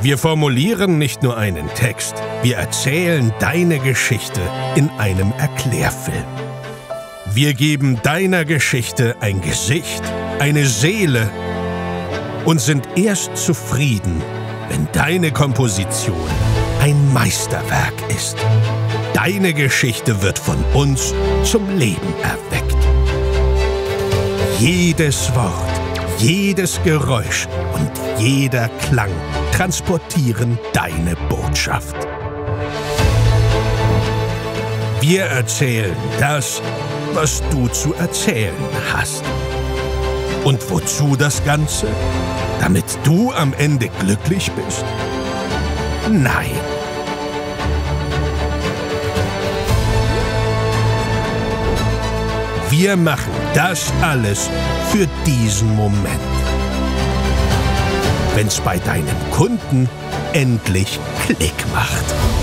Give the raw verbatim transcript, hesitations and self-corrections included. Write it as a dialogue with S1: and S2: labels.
S1: Wir formulieren nicht nur einen Text, wir erzählen deine Geschichte in einem Erklärfilm. Wir geben deiner Geschichte ein Gesicht, eine Seele und sind erst zufrieden, wenn deine Komposition ein Meisterwerk ist. Deine Geschichte wird von uns zum Leben erweckt. Jedes Wort, jedes Geräusch und jeder Klang transportieren deine Botschaft. Wir erzählen das, was du zu erzählen hast. Und wozu das Ganze? Damit du am Ende glücklich bist? Nein. Wir machen das alles für diesen Moment. Wenn's bei deinem Kunden endlich Klick macht.